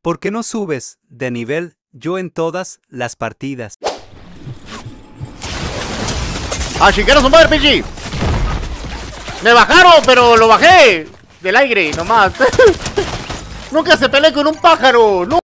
¿Por qué no subes de nivel yo en todas las partidas? ¡A chingar a su madre, PG! ¡Me bajaron, pero lo bajé! Del aire, nomás. Nunca se peleé con un pájaro. ¡No!